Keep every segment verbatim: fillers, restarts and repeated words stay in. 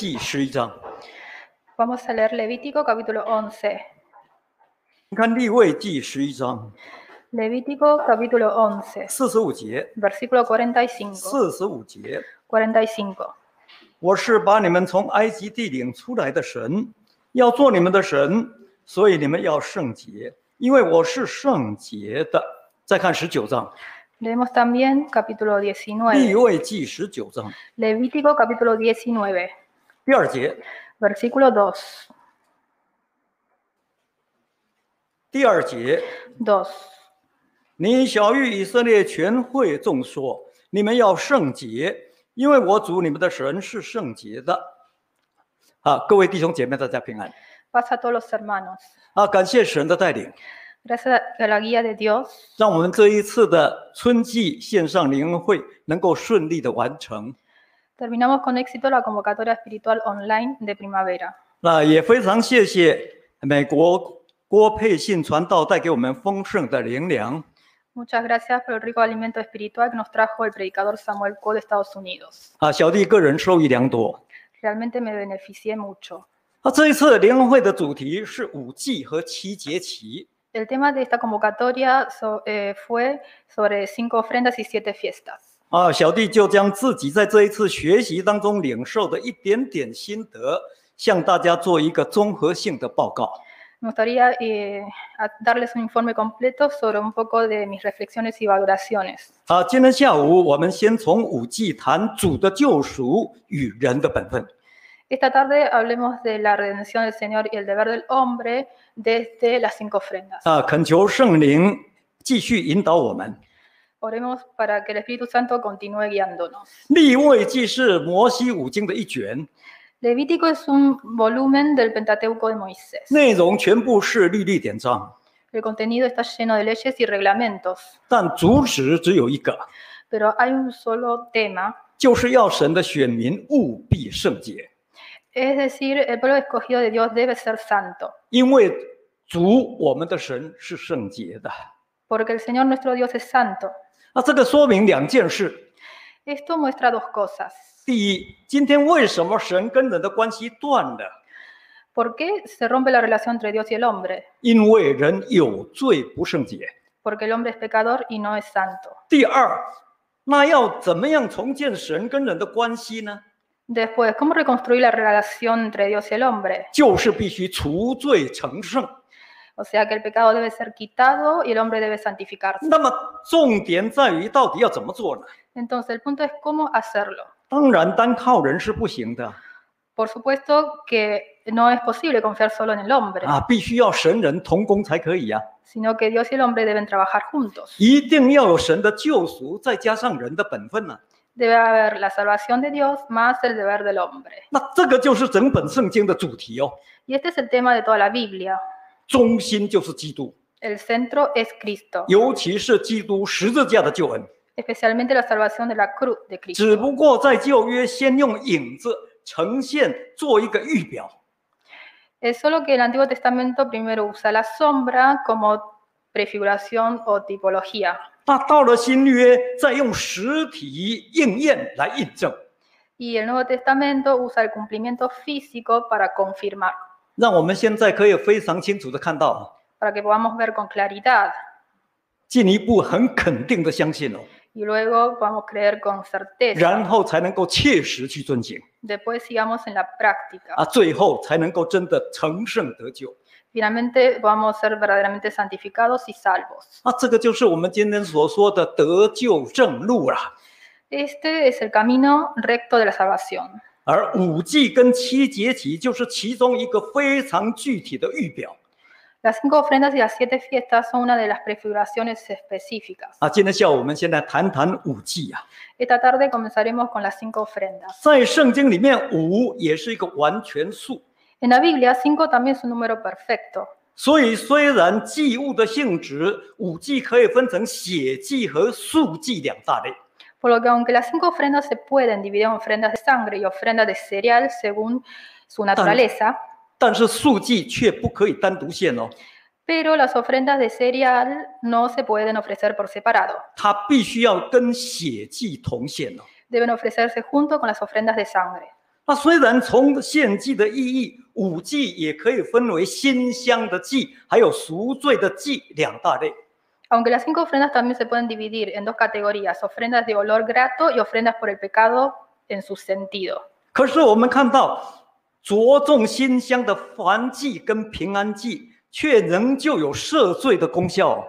记十一章。 Vamos a leer Levítico capítulo once. 你看利未记十一章 Levítico capítulo once, 四十五节， versículo cuarenta y cinco. 四十五节， cuarenta y cinco. 我是把你们从埃及地领出来的神，要做你们的神，所以你们要圣洁，因为我是圣洁的。再看十九章， Leemos también capítulo 利 diecinueve. 未记十九章 Levítico capítulo diecinueve, 第二节， versículo dos. 第二节， dos. 你小谕以色列全会众说：你们要圣洁，因为我主你们的神是圣洁的。啊，各位弟兄姐妹，大家平安。 Paz a todos los hermanos. 啊，感谢神的带领， Gracias a la guía de Dios, 让我们这一次的春季线上灵恩会能够顺利的完成。 terminamos con éxito la convocatoria espiritual online de primavera. 那也非常谢谢美国郭佩信传道带给我们丰盛的灵粮。 Muchas gracias por el rico alimento espiritual que nos trajo el predicador Samuel Coe de Estados Unidos. 啊，小弟个人受益良多。 Realmente me beneficié mucho. 啊，这一次灵恩会的主题是五季和七节期。 El tema de esta convocatoria so- eh, fue sobre cinco ofrendas y siete fiestas. 啊，小弟就将自己在这一次学习当中领受的一点点心得，向大家做一个综合性的报告。 Me gustaría eh, a- darles un informe completo sobre un poco de mis reflexiones y valoraciones. 好，今天下午我们先从五季谈主的救赎与人的本分。 Esta tarde hablemos de la redención del Señor y el deber del hombre desde las cinco ofrendas. 啊，恳求圣灵继续引导我们。 Oremos para que el Espíritu Santo continúe guiándonos. 利未记是摩西五经的一卷， Levítico es un volumen del Pentateuco de Moisés. 内容全部是律例典章， El contenido está lleno de leyes y reglamentos, 但主旨只有一个， pero hay un solo tema, 就是要神的选民务必圣洁， es decir, el pueblo escogido de Dios debe ser santo, 因为主我们的神是圣洁的。 porque el Señor nuestro Dios es santo. 那这个说明两件事： Esto muestra dos cosas. 第一，今天为什么神跟人的关系断了？ ¿Por qué se rompe la relación entre Dios y el hombre? 因为人有罪不圣洁。 Porque el hombre es pecador y no es santo. 第二，那要怎么样重建神跟人的关系呢？ Después, ¿cómo reconstruir la relación entre Dios y el hombre? 就是必须除罪成圣。 O sea que el pecado debe ser quitado y el hombre debe santificarse. 那么重点在于到底要怎么做呢？ Entonces, el punto es cómo hacerlo. 当然，单靠人是不行的 Por supuesto que no es posible confiar solo en el hombre, 啊，必须要神人同工才可以呀、啊。 sino que Dios y el hombre deben trabajar juntos. 一定要有神的救赎，再加上人的本分呢、啊。 Debe haber la salvación de Dios más el deber del hombre. 那这个就是整本圣经的主题哦。 Y este es el tema de toda la Biblia. 中心就是基督， El centro es Cristo, 尤其是基督十字架的救恩。 especialmente la salvación de la cruz de 只 Cristo. 不过在旧约先用影子呈现，做一个预表。 Es solo que el Antiguo Testamento primero usa la sombra como prefiguración o tipología. 那到了新约，再用实体应验来印证， Y el Nuevo Testamento usa el cumplimiento físico para confirmar, 让我们现在可以非常清楚的看到， para que podamos ver con claridad 进一步很肯定的相信哦， y luego podamos creer con certeza. 然后才能够切实去遵行 Después sigamos en la práctica. 啊，最后才能够真的成圣得救 Finalmente podamos ser verdaderamente santificados y salvos. 啊，这个就是我们今天所说的得救正路啦。 Este es el camino recto de la salvación. 而五季跟七节期就是其中一个非常具体的预表 Las cinco ofrendas y las siete fiestas son una de las prefiguraciones específicas. 啊。今天下午我们先来谈谈五季啊， Esta tarde comenzaremos con las cinco ofrendas. 在圣经里面，五也是一个完全数。 En la Biblia, cinco también es un número perfecto. 所以，虽然祭物的性质，五祭可以分成血祭和素祭两大类。 Por lo que aunque las cinco ofrendas se pueden dividir en ofrendas de sangre y ofrendas de cereal según su naturaleza, 但是素祭却不可以单独献哦， pero las ofrendas de cereal no se pueden ofrecer por separado. 它必须要跟血祭同献哦。 Deben ofrecerse junto con las ofrendas de sangre. 那虽然从献祭的意义，五祭也可以分为馨香的祭，还有赎罪的祭两大类。 Aunque las cinco ofrendas también se pueden dividir en dos categorías, ofrendas de olor grato y ofrendas por el pecado en su sentido. 可是我们看到，着重馨香的燔祭跟平安祭，却仍旧有赦罪的功效。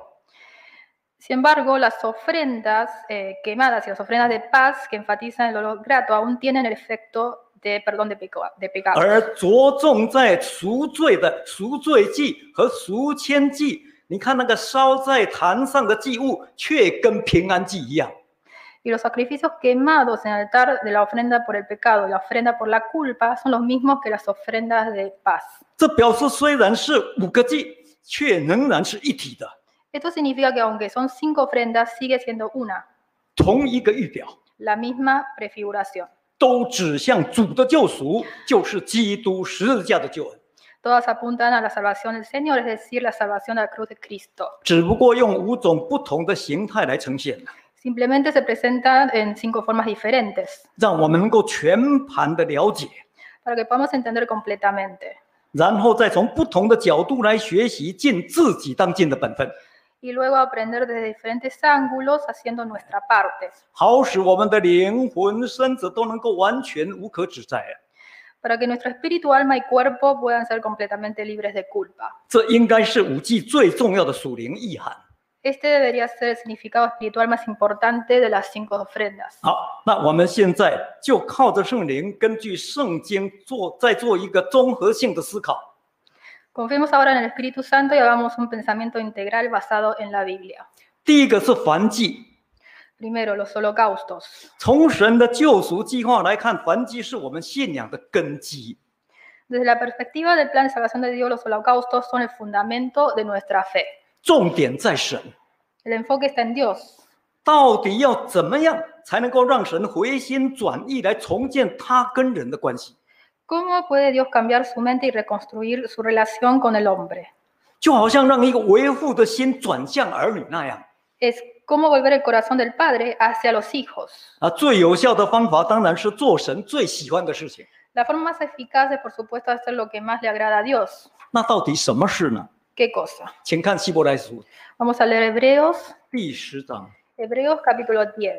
Sin embargo, las ofrendas eh, quemadas y las ofrendas de paz que enfatizan el olor grato aún tienen el efecto de perdón de, peco, de pecados. 而着重在赎罪的赎罪祭和赎愆祭，你看那个烧在坛上的祭物，却跟平安祭一样。 Y los sacrificios quemados en el altar de la ofrenda por el pecado y la ofrenda por la culpa son los mismos que las ofrendas de paz. 这表示虽然是五个祭，却仍然是一体的。 Esto significa que aunque son cinco ofrendas, sigue siendo una, 同一个预表， la misma prefiguración. 都指向主的救赎，就是基督十字架的救恩。 Todas apuntan a la salvación del Señor, es decir, la salvación de la cruz de Cristo. 只不过用五种不同的形态来呈现， Simplemente se presentan en cinco formas diferentes 让我们能够全盘的了解， para que podamos entender completamente. 然后再从不同的角度来学习，尽自己当尽的本分， Y luego aprender desde diferentes ángulos haciendo nuestra parte, 好使我们的灵魂、身子都能够完全无可指摘。 para que nuestro espíritu, alma y cuerpo puedan ser completamente libres de culpa. 这应该是五祭最重要的属灵意涵。 Este debería ser el significado espiritual más importante de las cinco ofrendas. 好，那我们现在就靠着圣灵，根据圣经做，再做一个综合性的思考。 Confiemos ahora en el Espíritu Santo y hagamos un pensamiento integral basado en la Biblia. 第一个是燔祭， Primero, los holocaustos. 从神的救赎计划来看，燔祭是我们信仰的根基。 Desde la perspectiva del plan de salvación de Dios, los holocaustos son el fundamento de nuestra fe. 重点在神， El enfoque está en Dios. 到底要怎么样才能够让神回心转意，来重建他跟人的关系？ ¿Cómo puede Dios cambiar su mente y reconstruir su relación con el hombre? 就好像让一个为父的心转向儿女那样。 Es como volver el corazón del padre hacia los hijos. 啊，最有效的方法当然是做神最喜欢的事情。 La forma más eficaz es, por supuesto, hacer lo que más le agrada a Dios. 那到底什么事呢？ ¿Qué cosa? 请看希伯来书 Vamos a leer Hebreos, 第十章。 Hebreos capítulo diez.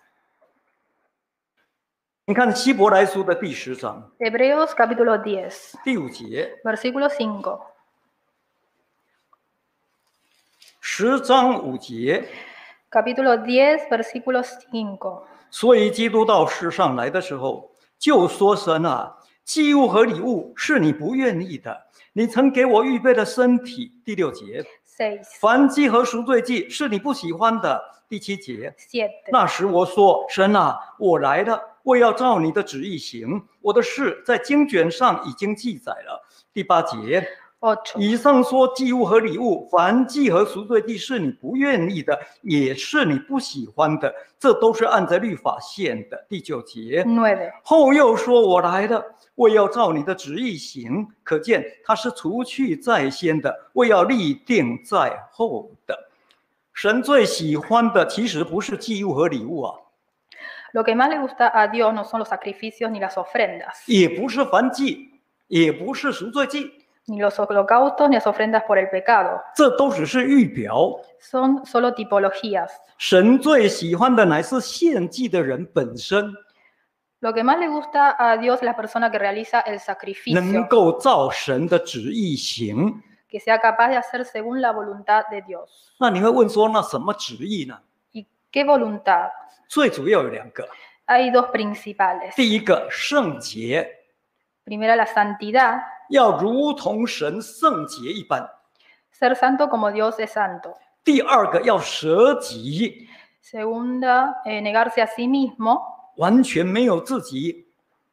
你看希伯来书的第十章 Hebreos capítulo diez, 第五节， versículo cinco. 十章五节。 Capítulo diez, versículo cinco. 所以基督到世上来的时候，就说：“神啊，祭物和礼物是你不愿意的，你曾给我预备的身体。”第六节， seis, 燔祭和赎罪祭是你不喜欢的。第七节， siete, 那时我说：“神啊，我来了，我要照你的旨意行。我的事在经卷上已经记载了。”第八节， ocho, 以上说祭物和礼物，燔祭和赎罪祭是你不愿意的，也是你不喜欢的，这都是按着律法献的。第九节， nueve, 后又说：“我来了，我要照你的旨意行。”可见他是除去在先的，我要立定在后的。神最喜欢的其实不是祭物和礼物啊， Lo que más le gusta a Dios no son los sacrificios ni las ofrendas, 也不是燔祭，也不是赎罪祭， ni los holocaustos ni las ofrendas por el pecado. 这都只是预表。 Son solo tipologías. 神最喜欢的乃是献祭的人本身， Lo que más le gusta a Dios es la persona que realiza el 能 sacrificio, 够照神的旨意行。 que sea capaz de hacer según la voluntad de Dios. 那你会问说，那什么旨意呢？ ¿Y qué voluntad? 最主要有两个， Hay dos principales. 第一个圣洁， Primera, la santidad, 要如同神圣洁一般； ser santo como Dios es santo. 第二个要舍己， Segunda, eh, negarse a sí mismo, 完全没有自己，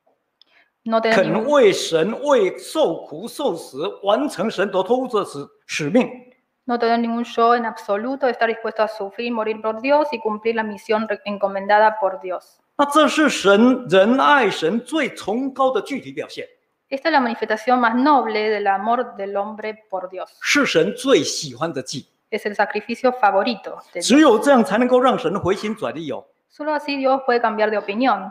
no tener 肯 ningún, 为神为受苦受死，完成神所托付的使使命。 no tener ningún yo en absoluto, estar dispuesto a sufrir, morir por Dios y cumplir la misión re- encomendada por Dios. 那这是神仁爱神最崇高的具体表现， Esta es la manifestación más noble del amor del hombre por Dios. 是神最喜欢的祭。 Es el sacrificio favorito de Dios. 只有这样才能够让神回心转意哦。 Solo así Dios puede cambiar de opinión.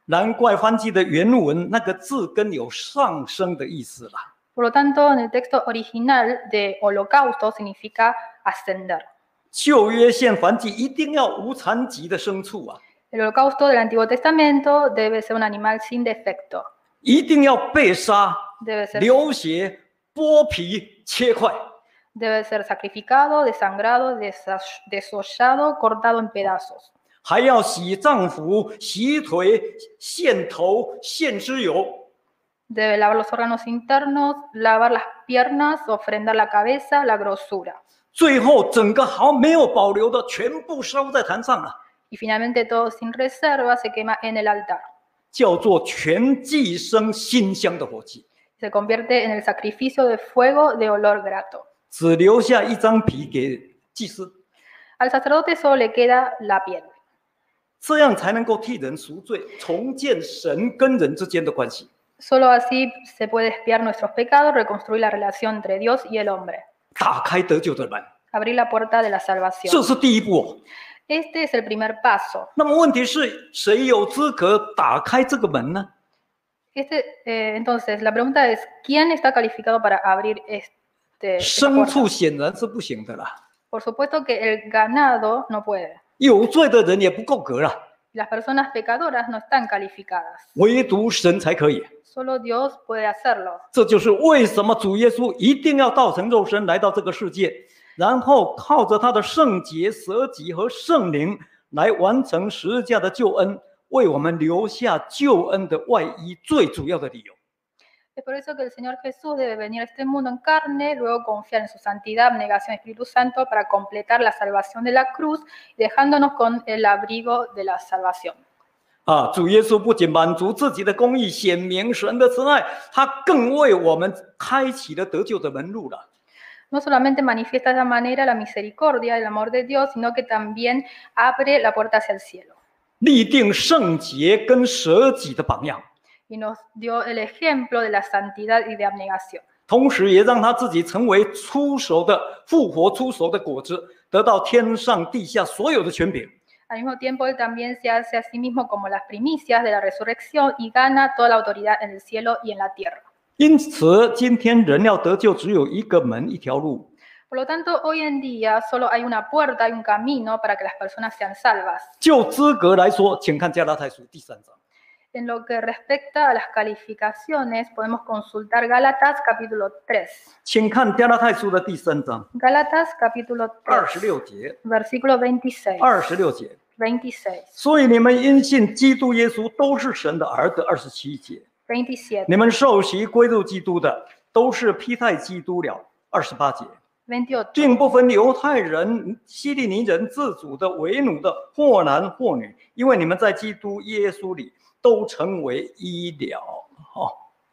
难怪翻译的原文那个字根有上升的意思啦。 Por lo tanto, en el texto original de holocausto significa ascender. 旧约献燔祭一定要无残疾的牲畜啊， El holocausto del Antiguo Testamento debe ser un animal sin defecto. 一定要被杀、 Debe ser, 流血、剥皮、切块， debe ser sacrificado, desangrado, desas- desollado, cortado en pedazos. 还要洗脏腑、洗腿、献头、献脂油。 Debe lavar los órganos internos, lavar las piernas, ofrendar la cabeza, la grosura. 最后整个毫没有保留的全部烧在坛上了， Y finalmente todo sin reserva se quema en el altar. 叫做全祭生馨香的火祭， Se convierte en el sacrificio de fuego de olor grato. 只留下一张皮给祭司， Al sacerdote solo le queda la piel. 这样才能够替人赎罪，重建神跟人之间的关系。 Solo así se puede expiar nuestros pecados, reconstruir la relación entre Dios y el hombre. 打开得救的门， Abrir la puerta de la salvación. 这是第一步哦。 Este es el primer paso. 那么问题是谁有资格打开这个门呢？ Este, eh, entonces, la pregunta es, ¿quién está calificado para abrir este, esta 牲 puerta? 畜显然是不行的啦， Por supuesto que el ganado no puede. 有罪的人也不够格啦， Las personas pecadoras no están calificadas. 唯独神才可以。 Solo Dios puede hacerlo. 这就是为什么主耶稣一定要道成肉身来到这个世界，然后靠着他的圣洁、舍己和圣灵来完成十字架的救恩，为我们留下救恩的外衣最主要的理由。 Es por eso que el Señor Jesús debe venir a este mundo en carne, luego confiar en su santidad, abnegación y Espíritu Santo para completar la salvación de la cruz, dejándonos con el abrigo de la salvación. 啊，主耶稣不仅满足自己的公义，显明神的慈爱，他更为我们开启了得救的门路了。 No solamente manifiesta de esa manera la misericordia, el amor de Dios, sino que también abre la puerta hacia el cielo. 立定圣洁跟舍己的榜样， Y nos dio el ejemplo de la santidad y de abnegación. 同时也让他自己成为出熟的复活出熟的果子，得到天上地下所有的权柄。 Al mismo tiempo, Él también se hace a sí mismo como las primicias de la resurrección y gana toda la autoridad en el cielo y en la tierra. 因此，今天人要得救，只有一个门，一条路， Por lo tanto, hoy en día solo hay una puerta, hay un camino para que las personas sean salvas. 就资格来说，请看加拉太书第三章。 En lo que respecta a las calificaciones, podemos consultar Gálatas capítulo tres. 请看加拉太书的第三章 Gálatas capítulo 二十 tres, 六节， versículo veintiséis. 二十六节。 veintiséis, 所以你们因信基督耶稣都是神的儿子。二十七节， veintisiete, 你们受洗归入基督的，都是披戴基督了。二十八节， veintiocho, 并不分犹太人、希利尼人、自主的、为奴的，或男或女，因为你们在基督耶稣里都成为一了。哦，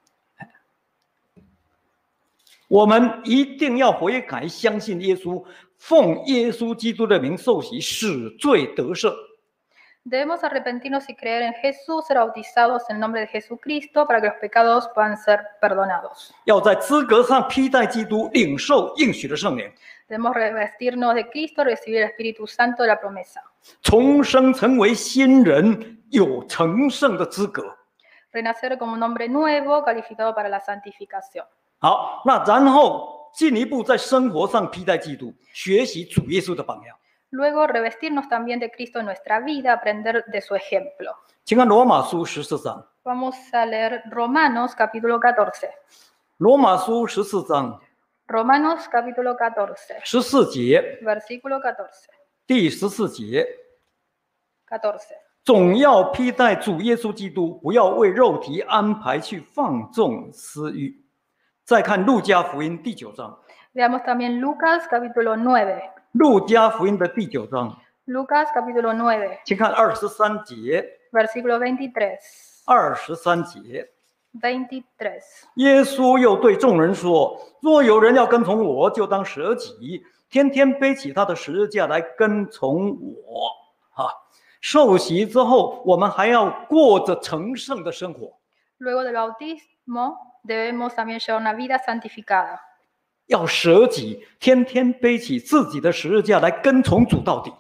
我们一定要悔改，相信耶稣，奉耶稣基督的名受洗，使罪得赦。 Debemos arrepentirnos y creer en Jesús, ser bautizados en el nombre de Jesucristo para que los pecados puedan ser perdonados. 要在资格上披戴基督，领受应许的圣灵， Debemos revestirnos de Cristo, recibir el Espíritu Santo de la promesa. 重生成为新人，有成圣的资格。 Renacer como un hombre nuevo, calificado para la santificación. 好，那然后进一步在生活上披戴基督，学习主耶稣的榜样。 Luego, revestirnos también de Cristo en nuestra vida, aprender de su ejemplo. 请看罗马书十四章， Vamos a leer Romanos capítulo catorce. 罗马书十四章 Romanos capítulo catorce, 十四节， versículo catorce. 第十四节， catorce. 总要披戴主耶稣基督，不要为肉体安排去放纵私欲。再看路加福音第九章， Veamos también Lucas capítulo nueve. 路加福音的第九章， Lucas capítulo nueve, 请看二十三节， versículo veintitrés. 二十三节。 veintitrés. 耶稣又对众人说：“若有人要跟从我，就当舍己，天天背起他的十字架来跟从我。”啊，受洗之后，我们还要过着成圣的生活， Luego del bautismo, debemos también llevar una vida santificada. 要舍己，天天背起自己的十字架来跟从主到底。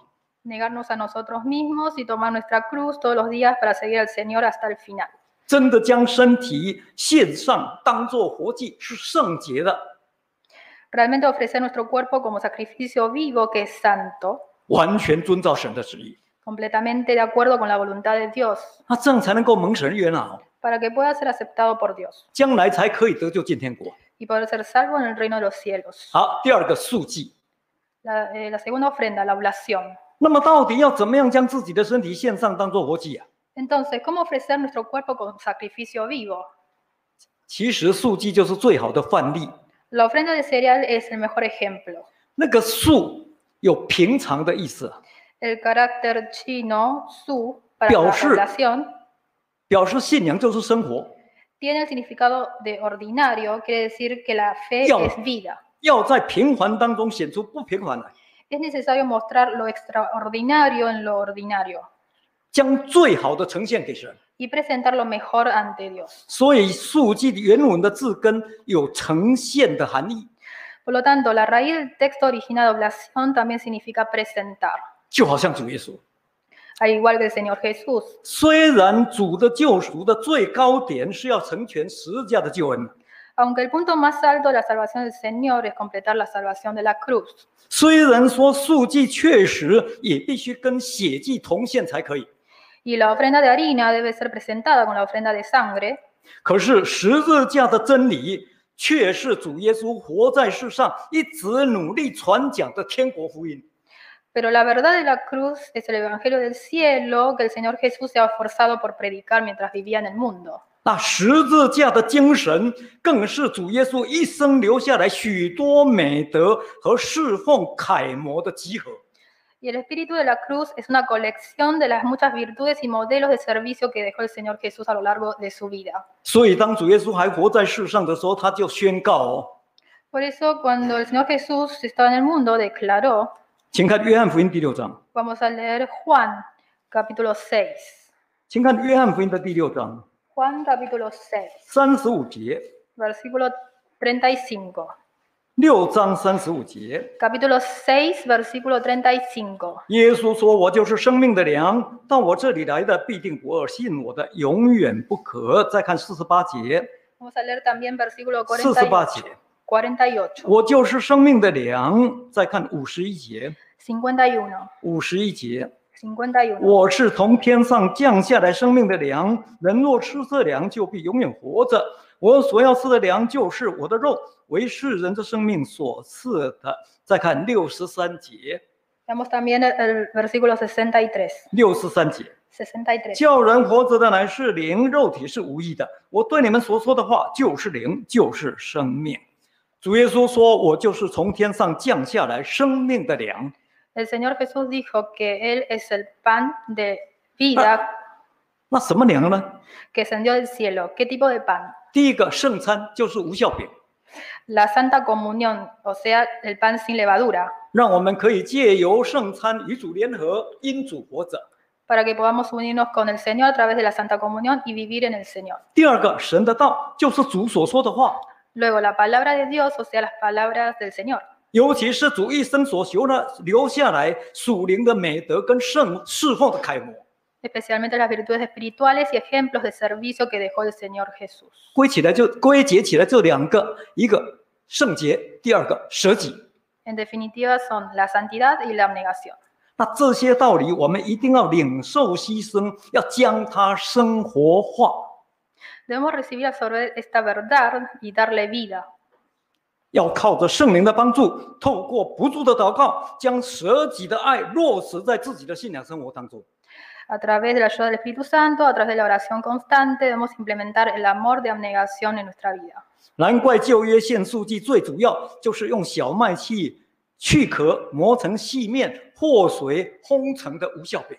negarnos a nosotros mismos y tomar nuestra cruz todos los días para seguir al Señor hasta el final. 真的将身体献上，当作活祭，是圣洁的， Realmente ofrecer nuestro cuerpo como sacrificio vivo que es santo, 完全遵照神的旨意， completamente de acuerdo con la voluntad de Dios, 那这样才能够蒙神悦纳， para que pueda ser aceptado por Dios 将来才可以得救进天国。 y poder ser salvo en el reino de los cielos. 好，第二个素祭， La, eh, la segunda ofrenda, la oblación. 那么到底要怎么样将自己的身体献上，当作活祭啊？ Entonces, ¿cómo ofrecer nuestro cuerpo como sacrificio vivo? 其实素祭就是最好的范例。 La ofrenda de cereal es el mejor ejemplo. 那个素有平常的意思， El carácter chino, su, para 表 la 示 oblación, 表示信仰就是生活， tiene el significado de ordinario, quiere decir que la fe Yo. es vida. 要在平凡当中显出不平凡来， Es necesario mostrar lo extraordinario en lo ordinario 将最好的呈现给神。 y presentar lo mejor ante Dios. 所以素祭原文的字根有呈现的含义， Por lo tanto, la raíz del texto original de oblación también significa presentar, 就好像主耶稣。 al igual que el Señor Jesús. 虽然主的救赎的最高点是要成全十字架的救恩， Aunque el punto más alto de la salvación del Señor es completar la salvación de la cruz. 虽然说素祭确实也必须跟血祭同献才可以， Y la ofrenda de harina debe ser presentada con la ofrenda de sangre, 可是十字架的真理却是主耶稣活在世上一直努力传讲的天国福音。 pero la verdad de la cruz es el Evangelio del cielo que el Señor Jesús se ha esforzado por predicar mientras vivía en el mundo. 那十字架的精神，更是主耶稣一生留下来许多美德和侍奉楷模的集合。 Y el espíritu de la cruz es una colección de las muchas virtudes y modelos de servicio que dejó el Señor Jesús a lo largo de su vida. 所以，当主耶稣还活在世上的时候，他就宣告哦， Por eso, cuando el Señor Jesús estaba en el mundo, declaró, 请看约翰福音第六章， vamos a leer Juan capítulo seis. 请看约翰福音的第六章 Juan capítulo seis, 三十五节， versículo treinta y cinco. 六章三十五节， Capítulo seis, versículo treinta y cinco. 耶稣说：“我就是生命的粮，到我这里来的必定不饿，信我的永远不渴。”再看四十八节， Vamos a leer también versículo 四十八 cuarenta y 节 ocho.，cuarenta y ocho, 我就是生命的粮。再看五十一节， cincuenta y uno, 五十一节， cincuenta y uno. 我是从天上降下来生命的粮，人若吃这粮，就必永远活着。我所要吃的粮就是我的肉，为世人的生命所赐的。再看六十三节， Veamos también el, el versículo sesenta y tres, 六十三节， sesenta y tres. 叫人活着的乃是灵，肉体是无益的。我对你们所说的话就是灵，就是生命。主耶稣说：“我就是从天上降下来生命的粮。” El Señor Jesús dijo que Él es el pan de vida 那什么粮呢？ que descendió del cielo. ¿Qué tipo de pan? 第一个圣餐就是无酵饼， La Santa Comunión, o sea, el pan sin levadura, 让我们可以借由圣餐与主联合，因主活着。 para que podamos unirnos con el Señor a través de la Santa Comunión y vivir en el Señor. 第二个神的道就是主所说的话， Luego, la palabra de Dios, o sea, las palabras del Señor. 尤其是主一生所修的留下来属灵的美德跟圣侍奉的楷模。 Especialmente las virtudes espirituales y ejemplos de servicio que dejó el Señor Jesús. 归起来就归结起来这两个，一个圣洁，第二个舍己。 En definitiva, son la santidad y la abnegación. 那这些道理我们一定要领受牺牲，要将它生活化。 Debemos recibir absorber esta verdad y darle vida. 要靠着圣灵的帮助，透过不住的祷告，将舍己的爱落实在自己的信仰生活当中。 A través de la ayuda del Espíritu Santo, a través de la oración constante, debemos implementar el amor de abnegación en nuestra vida. 难怪旧约献素祭最主要就是用小麦去去壳磨成细面，和水烘成的无酵饼。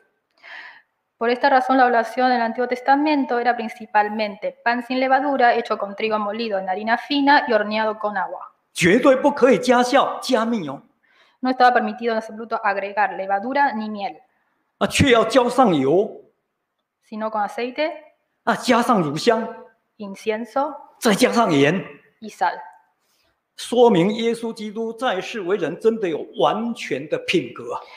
Por esta razón, la oración del Antiguo Testamento era principalmente pan sin levadura hecho con trigo molido en harina fina y horneado con agua. 绝对不可以加酵加蜜哦， No estaba permitido en absoluto agregar levadura ni miel, 啊，却要浇上油， sino con aceite, 啊，加上乳香， incienso 再加上盐， y sal. 说明耶稣基督在世为人真的有完全的品格。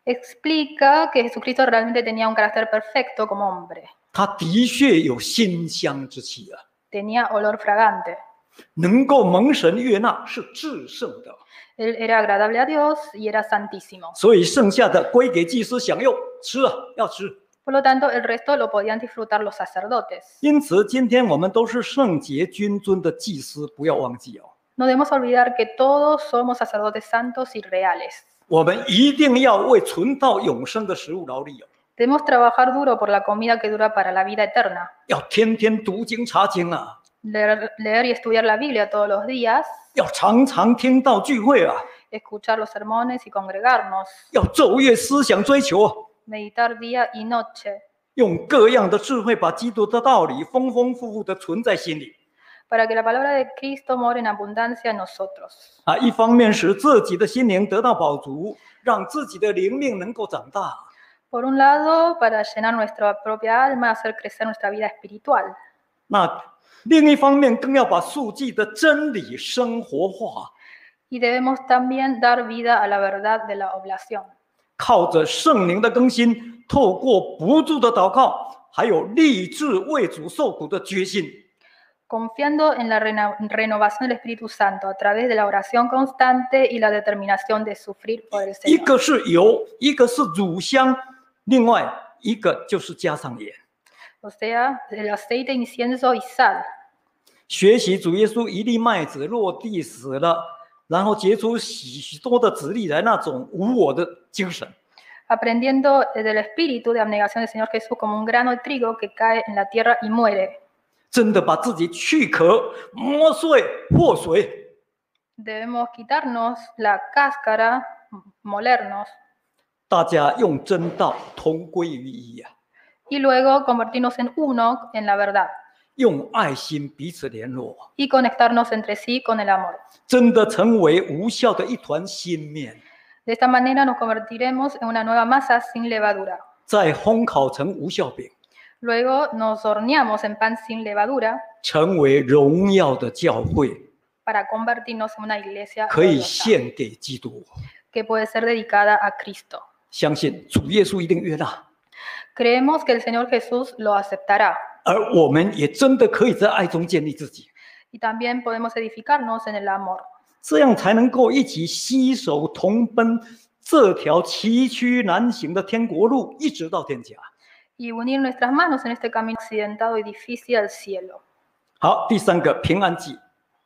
explica que Jesucristo realmente tenía un carácter perfecto como hombre. 他的确有馨香之气啊， Tenía olor fragante. 能够蒙神悦纳是至圣的， Él era agradable a Dios y era santísimo. 所以剩下的归给祭司享用，吃啊，要吃。 Por lo tanto, el resto lo podían disfrutar los sacerdotes. 因此，今天我们都是圣洁君尊的祭司，不要忘记哦。 No debemos olvidar que todos somos sacerdotes santos y reales. 我们一定要为存到永生的食物劳力哦， Debemos trabajar duro por la comida que dura para la vida eterna. 要天天读经查经啊， Leer, leer y estudiar la Biblia todos los días, 要常常听到聚会啊， escuchar los sermones y congregarnos, 要昼夜思想追求啊， meditar día y noche, 用各样的智慧把基督的道理丰丰富富的存在心里 para que la palabra de Cristo more en abundancia en nosotros. 啊。一方面使自己的心灵得到饱足，让自己的灵命能够长大。 Por un lado, para llenar nuestra propia alma, hacer crecer nuestra vida espiritual. 那另一方面更要把数据的真理生活化， Y debemos también dar vida a la verdad de la oblación. 靠着圣灵的更新，透过不住的祷告，还有立志为主受苦的决心， Confiando en la reno- renovación del Espíritu Santo a través de la oración constante y la determinación de sufrir por el 一 Señor. 个是油，一个是乳香，另外一个就是加上盐。 O sea, el aceite, incienso y sal. 学习主耶稣一粒麦子落地死了，然后结出许多的子粒来，那种无我的精神。 Aprendiendo del espíritu de abnegación del Señor Jesús como un grano de trigo que cae en la tierra y muere. 真的把自己去壳、磨碎、和水， Debemos quitarnos la cáscara, molernos, 大家用真道同归于一啊， y luego convertirnos en uno en la verdad 用爱心彼此联络， y conectarnos entre sí con el amor. 真的成为无效的一团新面， De esta manera nos convertiremos en una nueva masa sin levadura. 再烘烤成无效饼， Luego nos horneamos en pan sin levadura 成为荣耀的教会， para convertirnos en una iglesia 可以 gloriosa 献给基督。 que puede ser dedicada a Cristo. 相信主耶稣一定悦纳， Creemos que el Señor Jesús lo aceptará 而我们也真的可以在爱中建立自己， y también podemos edificarnos en el amor. 这样才能够一起携手同奔这条崎岖难行的天国路，一直到天家。 Y unir nuestras manos en este camino accidentado y difícil al cielo. 好，第三个平安祭，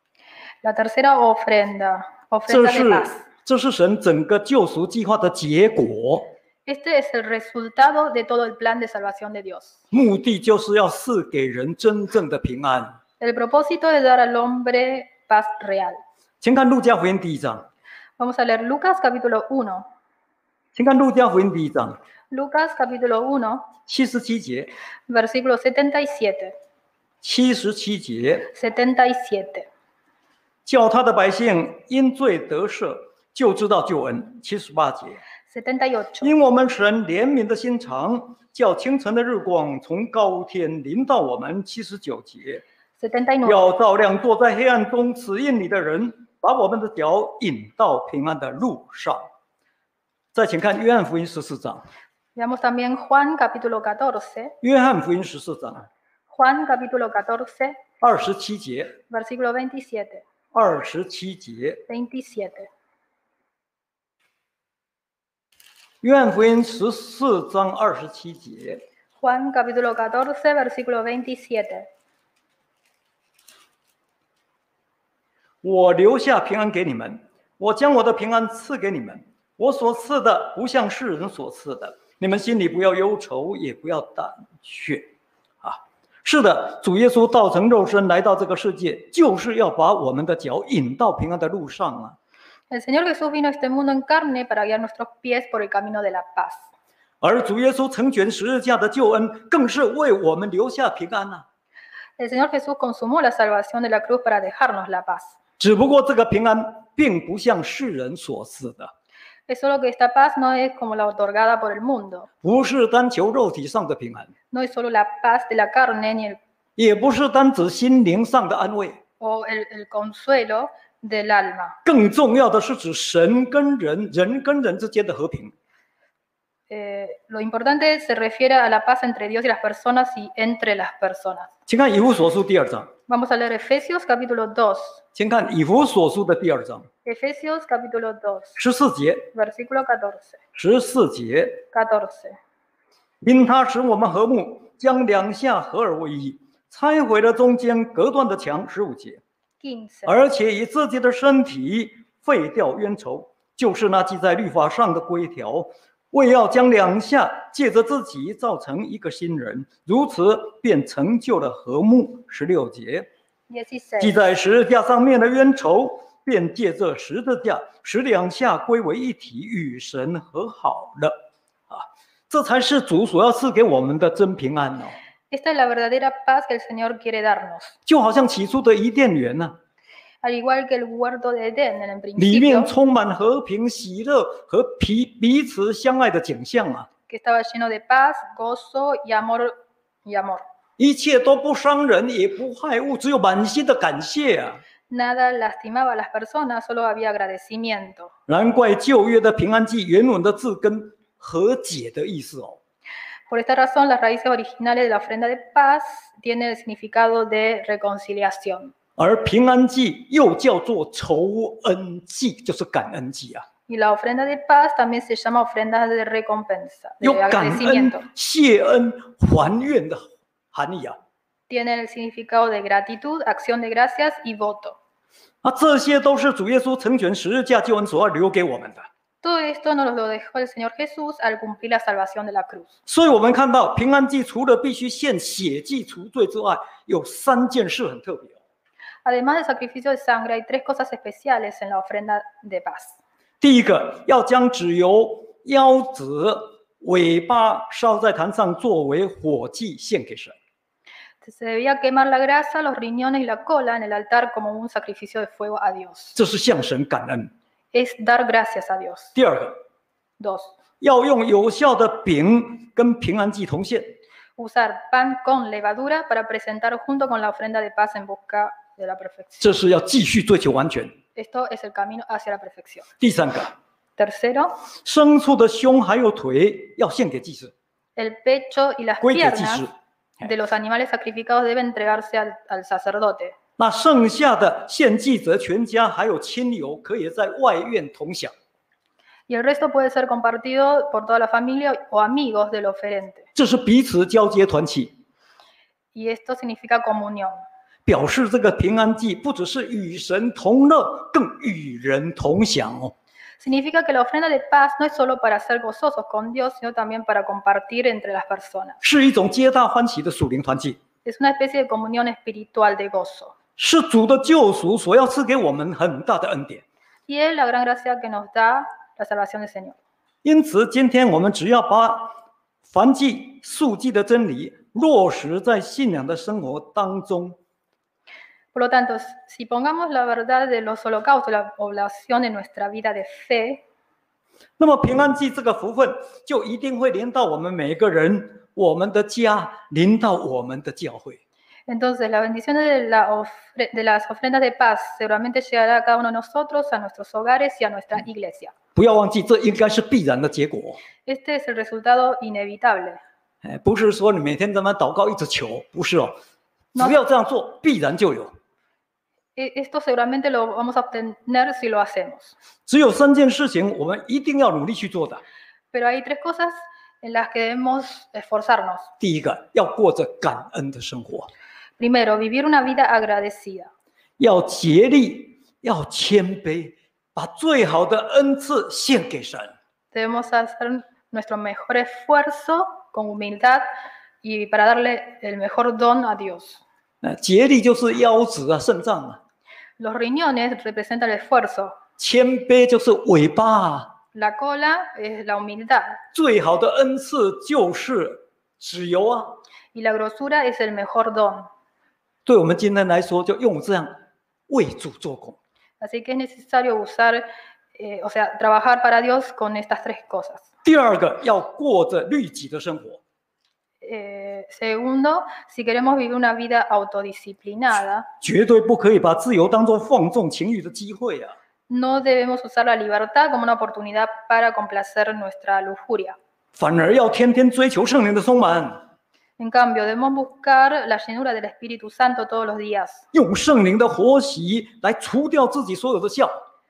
La tercera ofrenda, 这 ofrenda de 是 paz. 这是神整个救赎计划的结果， Este es el resultado de todo el plan de salvación de Dios. 目的就是要赐给人真正的平安。 El propósito de dar al hombre paz real. 请看路加福音第一章， Vamos a leer Lucas capítulo uno. 请看路加福音第一章 Lucas capítulo uno, 七十七节， versículo setenta y siete. 七十七节， setenta y siete. 叫他的百姓因罪得赦，就知道救恩。七十八节， setenta y ocho. 因我们神怜悯的心肠，叫清晨的日光从高天临到我们。七十九节， setenta y nueve. 要照亮坐在黑暗中死印里的人，把我们的脚引到平安的路上。再请看约翰福音十四章， Veamos también Juan capítulo catorce. 约翰福音十四章 Juan capítulo catorce, 二十七节， versículo veintisiete. 二十七节， veintisiete. 约翰福音十四章二十七节， Juan capítulo catorce, versículo veintisiete. 我留下平安给你们，我将我的平安赐给你们，我所赐的不像世人所赐的，你们心里不要忧愁，也不要胆怯。啊，是的，主耶稣道成肉身来到这个世界，就是要把我们的脚引到平安的路上啊。 El Señor Jesús vino a este mundo en carne para guiar nuestros pies por el camino de la paz. 而主耶稣成全十字架的救恩，更是为我们留下平安啊。 El Señor Jesús consumó la salvación de la cruz para dejarnos la paz. 只不过这个平安并不像世人所赐的， Es solo que esta paz no es como la otorgada por el mundo. 不是单求肉体上的平安， No es solo la paz de la carne ni el, 也不是单指心灵上的安慰， o el, el consuelo del alma. 更重要的是指神跟人、人跟人之间的和平。 eh, lo importante se refiere a la paz entre Dios y las personas y entre las personas. 请看以弗所书第二章， Vamos a leer Efesios capítulo dos. 请看以弗所书的第二章 Efesios capítulo dos, 十四节， versículo catorce. 十四节， catorce. 因他使我们和睦，将两下合而为一，拆毁了中间隔断的墙。十五节， quince. 而且以自己的身体废掉冤仇，就是那记在律法上的规条，为要将两下借着自己造成一个新人，如此便成就了和睦。十六节， dieciséis. 记在十字架上面的冤仇，便借着十字架使两下归为一体，与神和好了。啊，这才是主所要赐给我们的真平安哦。 Esta es la verdadera paz que el Señor quiere darnos. 就好像起初的伊甸园呢、啊， Al igual que el huerto de Edén en el 里面 principio, 充满和平、喜乐和彼彼此相爱的景象啊， que estaba lleno de paz, gozo y amor y amor. 一切都不伤人，也不害物，只有满心的感谢啊。 Nada lastimaba a las personas, solo había agradecimiento. 难怪旧约的平安祭原文的字根和解的意思哦。 Por esta razón, las raíces originales de la ofrenda de paz tienen el significado de reconciliación. 而平安祭又叫做酬恩祭，就是感恩祭啊， Y la ofrenda de paz también se llama ofrenda de recompensa, 有 de 感恩 agradecimiento. 谢恩还愿的含义啊。 Tiene el significado de gratitud, acción de gracias y voto. 啊，这些都是主耶稣成全十字架救恩所要留给我们的。 Todo esto nos lo dejó el Señor Jesús al cumplir la salvación de la cruz. 所以我们看到平安祭除了必须献血祭除罪之外，有三件事很特别。 Además del sacrificio de sangre, hay tres cosas especiales en la ofrenda de paz. 第一个，要将脂油、腰子、尾巴烧在坛上，作为火祭献给神。 Se debía quemar la grasa, los riñones y la cola en el altar como un sacrificio de fuego a Dios. 这是向神感恩。 Es dar gracias a Dios. 第二个， Dos, 要用有效的饼跟平安祭同献。 usar pan con levadura para presentar junto con la ofrenda de paz en busca de la perfección. 这是要继续追求完全。 Esto es el camino hacia la perfección. 第三个， Tercero, 牲畜的胸还有腿要献给祭司， el pecho y las 归给祭司。 piernas de los animales sacrificados deben entregarse al, al sacerdote. 那剩下的献祭者全家还有亲友可以在外院同享。 Y el resto puede ser compartido por toda la familia o amigos del oferente. 这是彼此交接团契， Y esto significa comunión. 表示这个平安祭不只是与神同乐，更与人同享哦。 Significa que la ofrenda de paz no es solo para ser gozosos con Dios, sino también para compartir entre las personas. 是一种皆大欢喜的属灵团契， Es una especie de comunión espiritual de gozo. 是主的救赎所要赐给我们很大的恩典。 Y es la gran gracia que nos da la salvación del Señor. 因此，今天我们只要把燔祭、素祭的真理落实在信仰的生活当中， Por lo tanto, si pongamos la verdad de los holocaustos, la oblación en nuestra vida de fe, 那么平安祭这个福分就一定会临到我们每个人、我们的家，临到我们的教会。 entonces la bendición de, la ofre- de las ofrendas de paz seguramente llegará a cada uno de nosotros, a nuestros hogares y a nuestra iglesia. 不要忘记，这应该是必然的结果。 Este es el resultado inevitable. 哎，不是说你每天这么祷告一直求，不是哦， No. 只要这样做，必然就有。 E- Esto seguramente lo vamos a obtener si lo hacemos. 只有三件事情，我们一定要努力去做的。 Pero hay tres cosas en las que debemos esforzarnos. 第一个，要过着感恩的生活， Primero, vivir una vida agradecida. 要竭力，要谦卑，把最好的恩赐献给神。 Debemos hacer nuestro mejor esfuerzo con humildad y para darle el mejor don a Dios. 那竭力就是腰子啊、肾脏啊， Los riñones representan el esfuerzo. 谦卑就是尾巴啊。 La cola es la humildad. 最好的恩赐就是脂油啊。 Y la grosura es el mejor don. 对我们今天来说，就用这样为主做工。 Así que es necesario usar, eh, o sea, trabajar para Dios con estas tres cosas. 第二个，要过着律己的生活， Eh, segundo, si queremos vivir una vida autodisciplinada, 绝对不可以把自由当作放纵情欲的机会啊！ no debemos usar la libertad como una oportunidad para complacer nuestra lujuria. 反而要天天追求圣灵的充满， En cambio, debemos buscar la llenura del Espíritu Santo todos los días 用圣灵的活习来除掉自己所有的酵，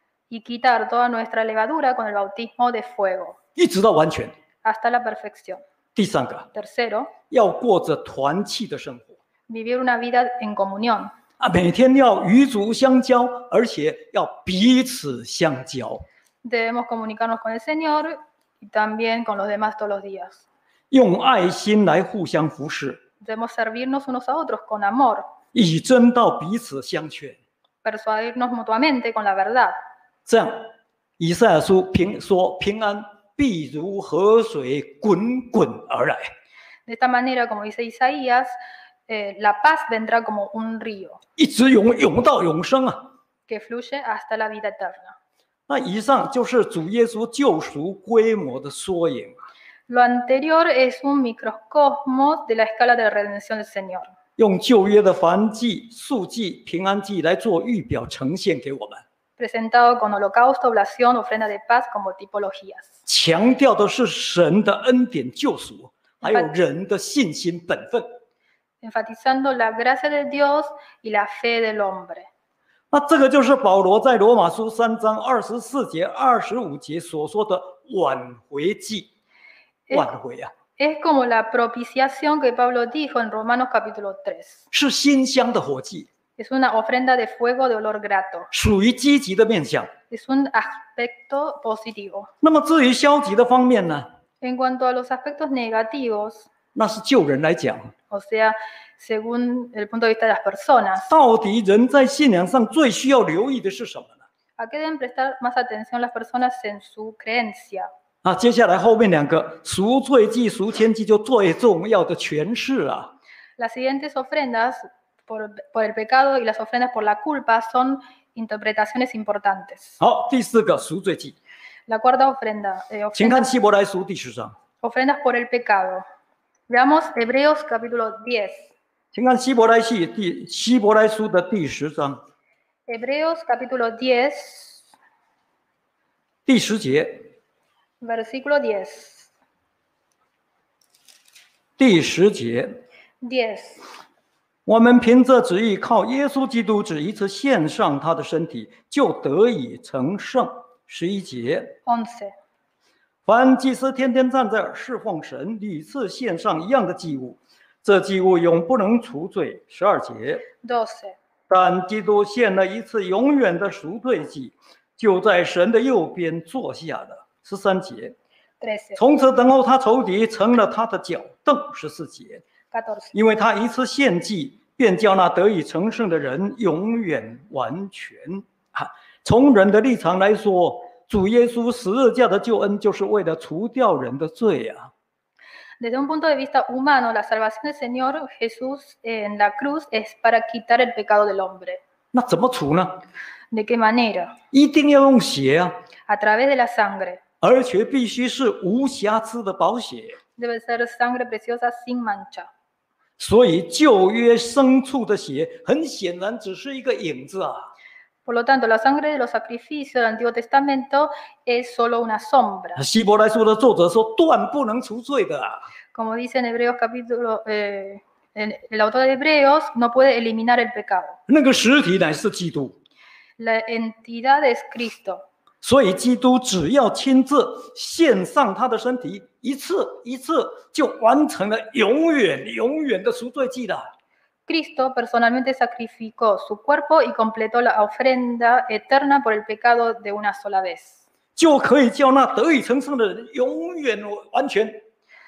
y quitar toda nuestra levadura con el bautismo de fuego 一直到完全。 hasta la perfección. 第三个， Tercero, 要过着团契的生活 vivir una vida en comunión. 啊，每天要与主相交，而且要彼此相交， Debemos comunicarnos con el Señor y también con los demás todos los días. 用爱心来互相服侍， Debemos servirnos unos a otros con amor, 以真道彼此相劝。 persuadirnos mutuamente con la verdad. 这样，以赛亚书平说平安必如河水滚滚而来。 De esta manera, como dice Isaías, eh, la paz vendrá como un río 一直涌涌到永生啊！ que fluye hasta la vida eterna. 那以上就是主耶稣救赎规模的缩影。 Lo anterior es un microcosmos de la escala de la redención del Señor. 用旧约的燔祭、素祭、平安祭来做预表呈现给我们， Presentado con holocausto, oblación, ofrenda de paz como tipologías. 强调的是神的恩典救赎，还有人的信心本分。 Enfatizando la gracia de Dios y la fe del hombre. 那这个就是保罗在罗马书三章二十四节、二十五节所说的挽回祭。 挽回啊， Es como la propiciación que Pablo dijo en Romanos capítulo tres. 是馨香的火祭， Es una ofrenda de fuego de olor grato. 属于积极的面向。 Es un aspecto positivo. 那么至于消极的方面呢？ En cuanto a los aspectos negativos, 那是就人来讲， o sea, según el punto de vista de las personas, 到底人在信仰上最需要留意的是什么呢？ ¿a qué deben prestar más atención las personas en su creencia? 啊，接下来后面两个赎罪祭、赎愆祭就最重要的诠释啊。 Las siguientes ofrendas por, por el pecado y las ofrendas por la culpa son interpretaciones importantes. 好，第四个赎罪祭， La cuarta ofrenda, eh, 请看 ofrendas, 希伯来书第十章， ofrendas por el pecado. Veamos Hebreos capítulo diez. 请看希伯来戏第希伯来书的第十章 Hebreos capítulo diez, 第十节， versículo diez. 第十节， diez. 我们凭着旨意，靠耶稣基督只一次献上他的身体，就得以成圣。十一节， once. 凡祭司天天站在侍奉神，屡次献上一样的祭物，这祭物永不能除罪。十二节， doce. 但基督献了一次永远的赎罪祭，就在神的右边坐下了。十三节， trece. 从此等候他仇敌成了他的脚凳。十四节， catorce. 因为他一次献祭，便叫那得以成圣的人永远完全。啊，从人的立场来说，主耶稣十字架的救恩就是为了除掉人的罪啊。 Desde un punto de vista humano, la salvación del Señor Jesús en la cruz es para quitar el pecado del hombre. 那怎么除呢？ ¿De qué manera? 一定要用血啊， A través de la sangre. 而且必须是无瑕疵的宝血。 Debe ser sangre preciosa sin mancha. 所以旧约牲畜的血，很显然只是一个影子啊。 Por lo tanto, la sangre de los sacrificios del Antiguo Testamento es solo una sombra. 希伯来书的作者说，断不能除罪的啊。 Como dice en Hebreos capítulo, eh, el, el autor de Hebreos no puede eliminar el pecado. 那个实体乃是基督， La entidad es Cristo. 所以基督只要亲自献上他的身体，一次一次就完成了永远永远的赎罪祭了。 Cristo personalmente sacrificó su cuerpo y completó la ofrenda eterna por el pecado de una sola vez. 就可以叫那得以成圣的人永远完全。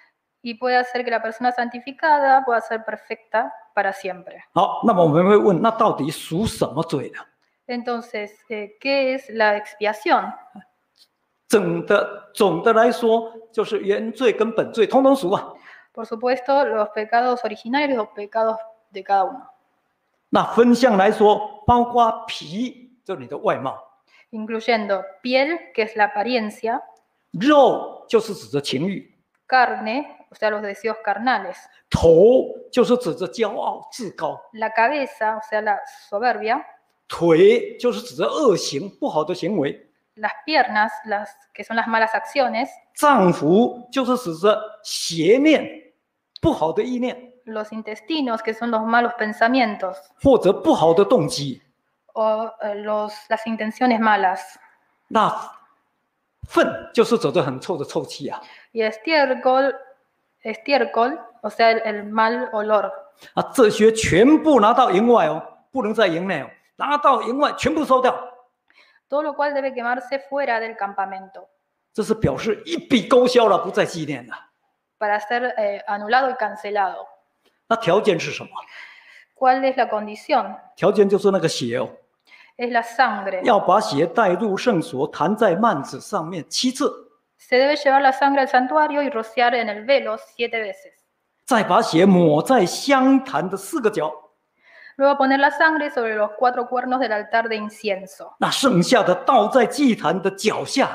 Y puede hacer que la persona santificada pueda ser perfecta para siempre. 好，那么我们会问，那到底赎什么罪呢？ Entonces, eh, ¿qué es la expiación? 整的总的来说，就是原罪跟本罪通通赎啊。 Por supuesto, los pecados originarios y los pecados de cada uno. 那分项来说，包括皮，就是你的外貌； Incluyendo piel, que es la apariencia, 肉就是指着情欲； carne, o sea, los deseos carnales, 头就是指着骄傲自高； la cabeza, o sea, la soberbia, 腿就是指着恶行不好的行为； las piernas, las que son las malas acciones, 脏腑就是指着邪念、不好的意念 los intestinos, que son los malos pensamientos, 或者不好的动机。 o eh, los, las intenciones malas. 那粪就是走着很臭的臭气啊！ Y estiércol, estiércol, o sea, el, el mal olor. 啊，这些全部拿到营外哦，不能在营内哦，拿到营外全部收掉。 Todo lo cual debe quemarse fuera del campamento 这是表示一笔勾销了，不再纪念了。 para ser eh, anulado y cancelado. 那条件是什么？ ¿Cuál es la condición? 条件就是那个血哦， Es la sangre. 要把血带入圣所，弹在幔子上面七次， Se debe llevar la sangre al santuario y rociar en el velo siete veces. 再把血抹在香坛的四个角， Luego poner la sangre sobre los cuatro cuernos del altar de incienso 那剩下的倒在祭坛的脚下，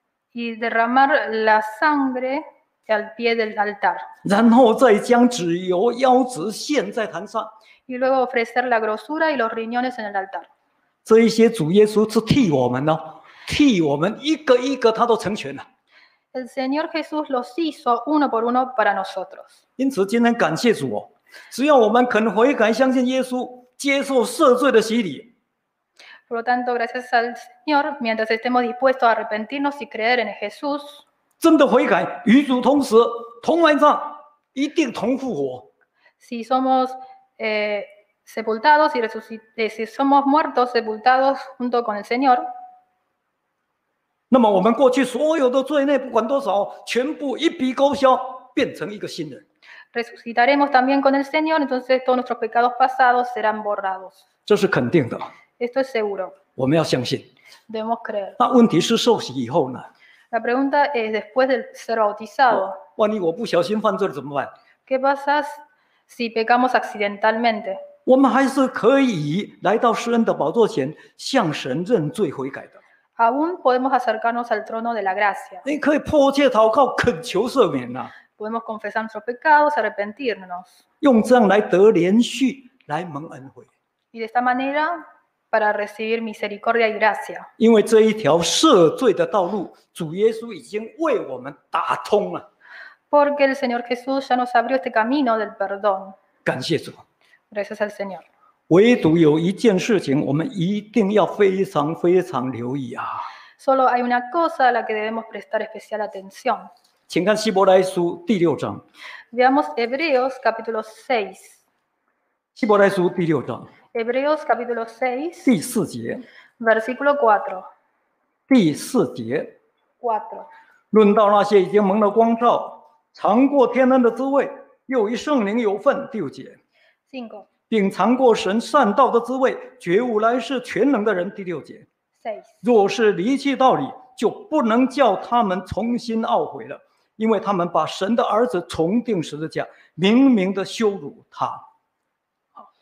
y derramar la sangre al pie del altar. 然后再将脂油、腰子献在坛上。 Y luego ofrecer la grosura y los riñones en el altar. 这一些主耶稣是替我们哦，替我们一个一个他都成全了。 El Señor Jesús los hizo uno por uno para nosotros. 因此，今天感谢主哦，只要我们肯悔改，相信耶稣，接受赦罪的洗礼， Por lo tanto, gracias al Señor, mientras estemos dispuestos a arrepentirnos y creer en Jesús, 真的悔改，与主同死，同埋葬，一定同复活。 si somos eh, sepultados y resucit- eh, si somos muertos, sepultados junto con el Señor, 那么我们过去所有的罪孽，不管多少，全部一笔勾销，变成一个新人。 resucitaremos también con el Señor, entonces todos nuestros pecados pasados serán borrados. 这是肯定的， Esto es seguro, 我们要相信。 debemos creer. 那问题是受洗以后呢？ La pregunta es, después de ser bautizado, 万一我不小心犯罪了怎么办？ ¿qué pasa si pecamos accidentalmente? 我们还是可以来到施恩的宝座前，向神认罪悔改的。 Aún podemos acercarnos al trono de la gracia. 你可以迫切祷告，恳求赦免呐、啊， Podemos confesar nuestros pecados, arrepentirnos. 用这样来得连续，来蒙恩惠。 Y de esta manera, para recibir misericordia y gracia. 因为这一条赦罪的道路，主耶稣已经为我们打通了。 Porque el Señor Jesús ya nos abrió este camino del perdón. 感谢主。 Gracias al Señor. 唯独有一件事情，我们一定要非常非常留意啊！ Solo hay una cosa a la que debemos prestar especial atención. 请看希伯来书第六章。 Veamos Hebreos capítulo seis. 希伯来书第六章 Hebreos capítulo seis, 第四节， versículo cuatro. 第四节 cuatro. 论到那些已经蒙了光照、尝过天恩的滋味，又与圣灵有份。第五节， cinco. 并尝过神善道的滋味，觉悟来世全能的人。第六节， seis. 若是离弃道理，就不能叫他们重新懊悔了，因为他们把神的儿子重钉十字架，明明的羞辱他。好，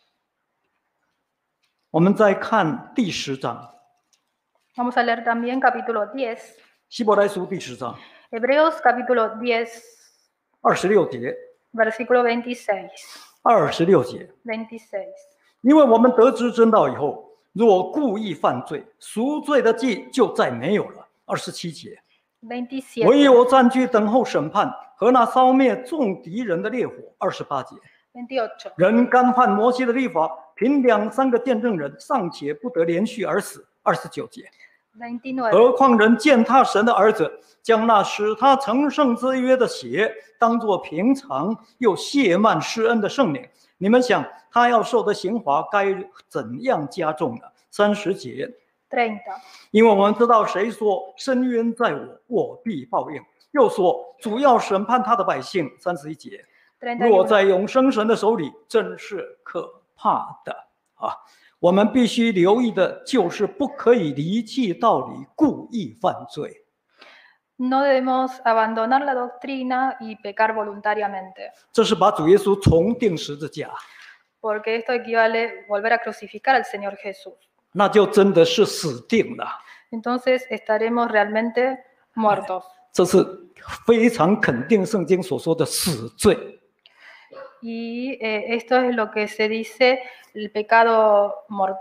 我们再看第十章， Vamos a leer también capítulo diez. 希伯来书第十章 Hebreos capítulo diez, 二十六节， versículo veintiséis. 二十六节， veintiséis. 因为我们得知真道以后，若故意犯罪，赎罪的祭就再没有了。二十七节， veintisiete. 唯有战惧等候审判和那烧灭众敌人的烈火。二十八节， veintiocho. 人干犯摩西的律法，凭两三个见证人尚且不得连续而死。二十九节， veintinueve. 何况人践踏神的儿子，将那使他成圣之约的血当作平常又亵慢施恩的圣灵，你们想他要受的刑罚该怎样加重呢？三十节， treinta. 因为我们知道谁说深渊在我，我必报应，又说主要审判他的百姓。三十一节，落 treinta y uno. 在永生神的手里，真是可怕的啊！我们必须留意的就是不可以离弃道理，故意犯罪。 No debemos abandonar la doctrina y pecar voluntariamente, 这是把主耶稣重钉十字架， porque esto equivale a volver a crucificar al Señor Jesús. 那就真的是死定了。 Entonces estaremos realmente muertos. 这是非常肯定圣经所说的死罪。 Y eh, esto es lo que se dice el pecado mortal.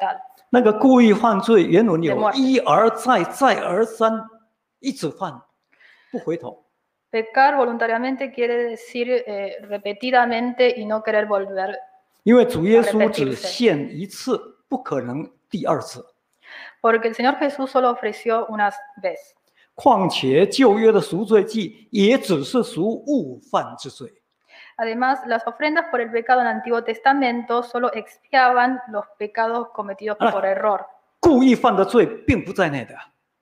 那个故意犯罪原文 de 有 muerte. 一而再，再而三，一直犯，不回头。 Pecar voluntariamente quiere decir eh, repetidamente y no querer volver, 因为主耶稣 Arrepentirse. 只限一次，不可能第二次。 porque el Señor Jesús solo ofreció una vez. 况且旧约的赎罪祭也只是赎误犯之罪。 Además, las ofrendas por el pecado en el Antiguo Testamento solo expiaban los pecados cometidos Ah. por error. 故意犯的罪并不在内的。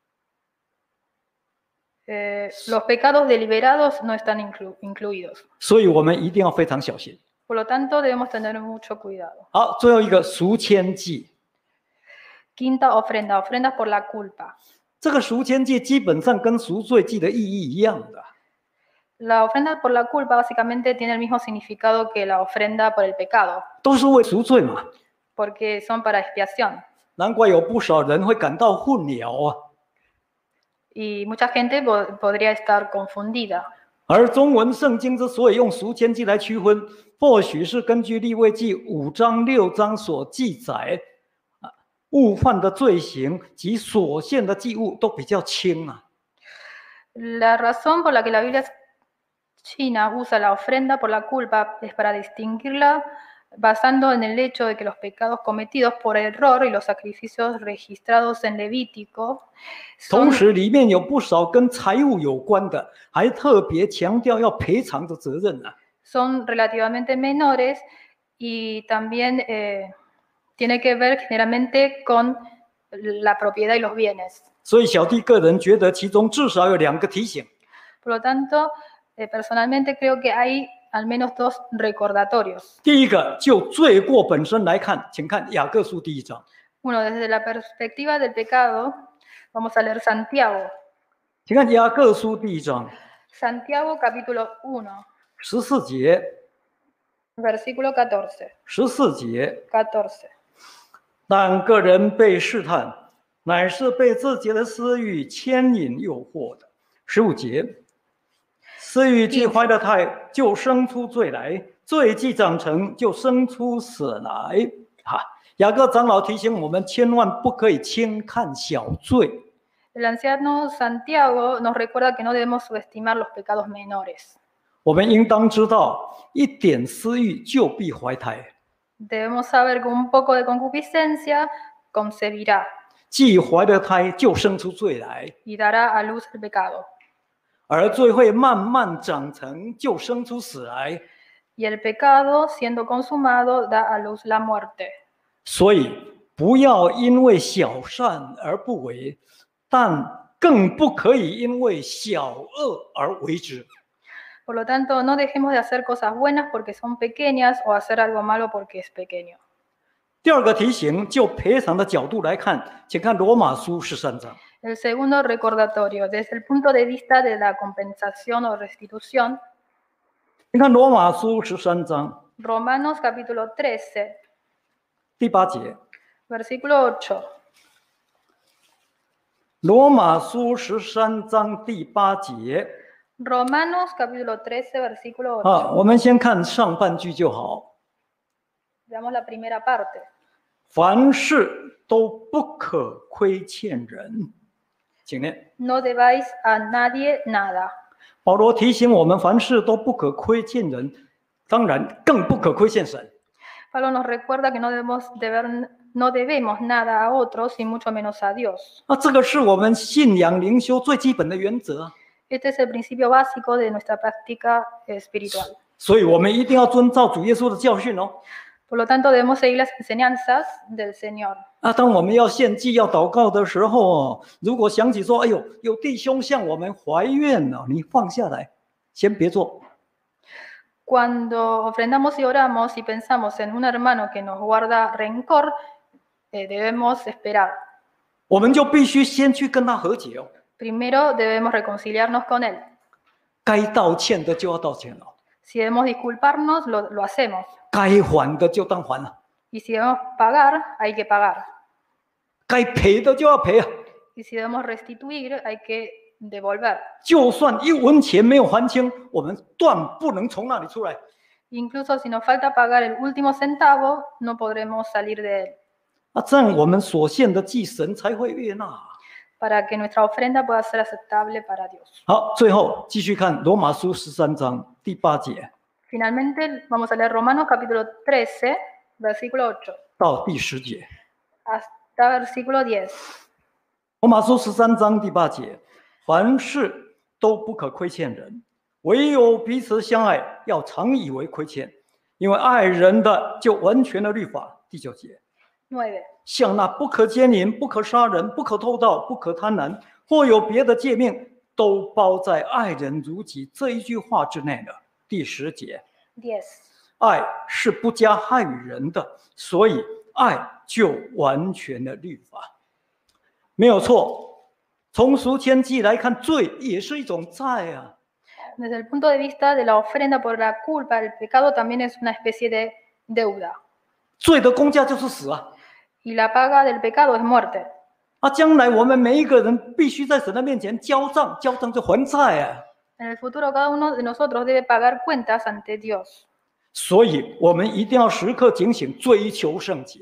Eh, los pecados deliberados no están inclu- incluidos. 所以我们一定要非常小心。 Por lo tanto, debemos tener mucho cuidado. 好，最后一个赎愆祭， Quinta ofrenda, ofrendas por la culpa. 这个赎愆祭基本上跟赎罪祭的意义一样的。 La ofrenda por la culpa básicamente tiene el mismo significado que la ofrenda por el pecado, 都是为赎罪嘛， porque son para expiación. 难怪有不少人会感到混淆啊。 Y mucha gente po- podría estar confundida. 而中文圣经之所以用赎愆祭来区分，或许是根据利未记五章六章所记载，啊，误犯的罪行及所献的祭物都比较轻啊。 La razón por la que la Biblia china usa la ofrenda por la culpa es para distinguirla basando en el hecho de que los pecados cometidos por error y los sacrificios registrados en Levítico 同 son, 时，里面有不少跟财物有关的，还特别强调要赔偿的责任啊。 son relativamente menores y también eh, tiene que ver generalmente con la propiedad y los bienes. 所以，小弟个人觉得其中至少有两个提醒。 Por lo tanto, eh, personalmente creo que hay al menos dos recordatorios. 第一个，就罪过本身来看，请看雅各书第一章， Uno, desde la perspectiva del pecado, vamos a leer Santiago. 请看雅各书第一章 Santiago capítulo uno, 十四节， versículo catorce. 十四节。 catorce. 但个人被试探，乃是被自己的私欲牵引诱惑的。十五节，私欲既怀了胎，就生出罪来；罪既长成，就生出死来。哈，雅各长老提醒我们，千万不可以轻看小罪。 El anciano Santiago nos recuerda que no debemos subestimar los pecados menores. 我们应当知道，一点私欲就必怀胎， Debemos saber que un poco de concupiscencia concebirá 既怀了胎，就生出罪来； y dará a luz el pecado. 而罪会慢慢长成，就生出死来。 Y el pecado, siendo consumado, da a luz la muerte. 所以不要因为小善而不为，但更不可以因为小恶而为之。 Por lo tanto, no dejemos de hacer cosas buenas porque son pequeñas o hacer algo malo porque es pequeño. 第二个提醒，就赔偿的角度来看，请看罗马书十三章。 El segundo recordatorio, desde el punto de vista de la compensación o restitución, 你看罗马书十三章 Romanos capítulo trece, 第八节， versículo ocho. 罗马书十三章第八节 Romanos capítulo trece, versículo 啊， ocho. 我们先看上半句就好。 Veamos la primera parte. 凡事都不可亏欠人，请念。 No debáis a nadie nada. 保罗提醒我们，凡事都不可亏欠人，当然更不可亏欠神。 Pablo nos recuerda que no debemos, deber, no debemos nada a otros y mucho menos a Dios. 啊，这个是我们信仰灵修最基本的原则啊， Este es el principio básico de nuestra práctica espiritual. 所以我们一定要遵照主耶稣的教训哦。 Por lo tanto, debemos seguir las enseñanzas del Señor. 啊，当我们要献祭、要祷告的时候哦，如果想起说，哎呦，有弟兄向我们怀怨了，你放下来，先别做。 Cuando ofrendamos y oramos y pensamos en un hermano que nos guarda rencor, eh, debemos esperar. 我们就必须先去跟他和解哦， Primero debemos reconciliarnos con él. 该道歉的就要道歉了， Si debemos disculparnos, lo, lo hacemos. 该还的就当还了， Y si debemos pagar, hay que pagar. 该赔的就要赔啊。 Y si debemos restituir, hay que devolver. 就算一文钱没有还清，我们断不能从那里出来。 Incluso si nos falta pagar el último centavo, no podremos salir de él. 啊，这样我们所献的祭神才会悦纳。 para que nuestra ofrenda pueda ser aceptable para Dios. 好，最后继续看罗马书十三章第八节 Finalmente, vamos a leer Romanos capítulo trece, versículo ocho, 到第十节。 hasta versículo diez. 罗马书十三章第八节，凡事都不可亏欠人，唯有彼此相爱，要常以为亏欠，因为爱人的就完全了律法。第九节， nueve. 像那不可奸淫、不可杀人、不可偷盗、不可贪婪，或有别的诫命，都包在爱人如己这一句话之内了。第十节， diez. 爱是不加害于人的，所以爱就完全的律法。没有错，从赎愆祭来看，罪也是一种债啊。 Desde el punto de vista de la ofrenda por la culpa, el pecado también es una especie de deuda. 罪的工价就是死啊！ Y la paga del pecado es muerte. 啊，将来我们每一个人必须在神的面前交账，交账就还债啊。 En el futuro, cada uno de nosotros debe pagar cuentas ante Dios. 所以，我们一定要时刻警醒，追求圣洁。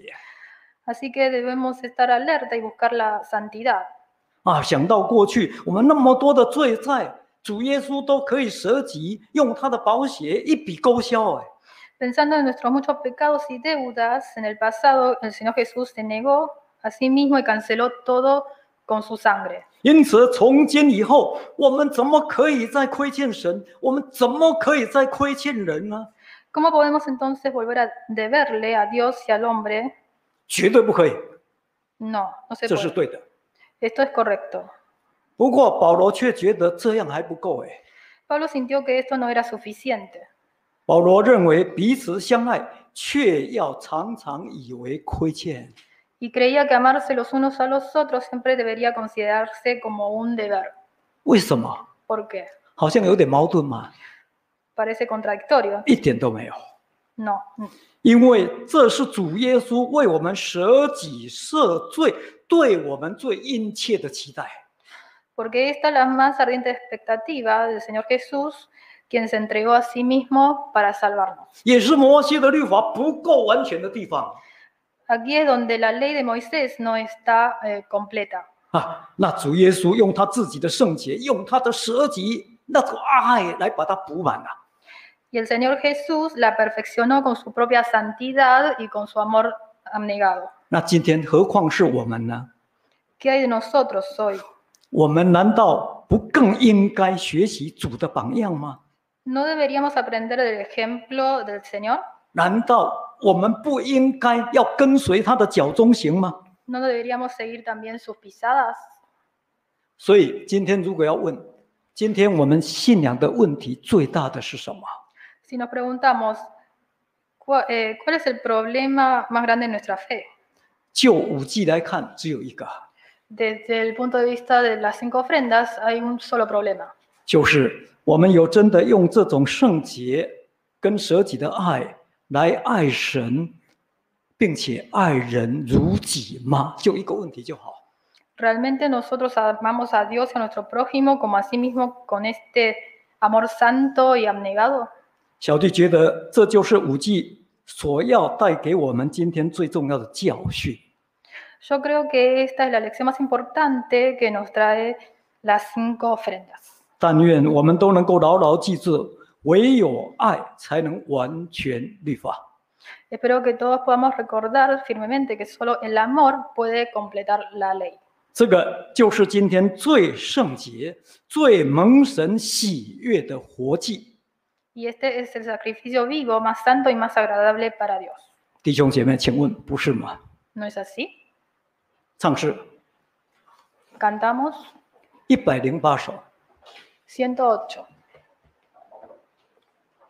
Así que debemos estar alerta y buscar la santidad. 啊，想到过去我们那么多的罪债，主耶稣都可以舍己，用他的宝血一笔勾销。哎， Pensando en nuestros muchos pecados y deudas, en el pasado el Señor Jesús se negó a sí mismo y canceló todo con su sangre. 因此，从今以后，我们怎么可以再亏欠神？我们怎么可以再亏欠人呢？ ¿Cómo podemos entonces volver a deberle a Dios y al hombre? 绝对不可以， No, no se 这是 puede. 对的。 Esto es correcto. 不过保罗却觉得这样还不够。哎， Pablo sintió que esto no era suficiente. 保罗认为彼此相爱，却要常常以为亏欠。 Y creía que amarse los unos a los otros siempre debería considerarse como un deber. 为什么？ ¿Por qué? 好像有点矛盾嘛？ Parece contradictorio. 一点都没有。 No. 因为这是主耶稣为我们舍己赦罪，对我们最殷切的期待。 Porque esta es la más ardiente expectativa del Señor Jesús, quien se entregó a sí mismo para salvarnos. 也是摩西的律法不够完全的地方 Aquí es donde la ley de Moisés no está eh, completa. 啊！那主耶稣用他自己的圣洁，用他的舍己那种爱来把它补满了。 Y el Señor Jesús la perfeccionó con su propia santidad y con su amor abnegado. 那今天何况是我们呢？ ¿Qué hay de nosotros hoy? 我们难道不更应该学习主的榜样吗？ ¿No deberíamos aprender del ejemplo del Señor? 难道我们不应该要跟随他的脚中行吗？ ¿No deberíamos seguir también sus pisadas? 所以今天如果要问，今天我们信仰的问题最大的是什么？ Si nos preguntamos, ¿cuál, eh, ¿cuál es el problema más grande de nuestra fe? 就五季来看，只有一个， Desde el punto de vista de las cinco ofrendas, hay un solo problema. 就是我们有真的用这种圣洁跟舍己的爱来爱神，并且爱人如己吗？就一个问题就好。 ¿Realmente nosotros amamos a Dios y a nuestro prójimo como a sí mismo con este amor santo y abnegado? 小弟觉得这就是五季所要带给我们今天最重要的教训。 Yo creo que esta es la lección más importante que nos trae las cinco ofrendas. 但愿我们都能够牢牢记住，唯有爱才能完全律法。 Espero que todos podamos recordar firmemente que solo el amor puede completar la ley. 这个就是今天最圣洁、最蒙神喜悦的活祭。 Y este es el sacrificio vivo, más santo y más agradable para Dios. 弟兄姐妹，请问不是吗？ ¿No es así? 唱诗 Cantamos 一百零八首。 ciento ocho.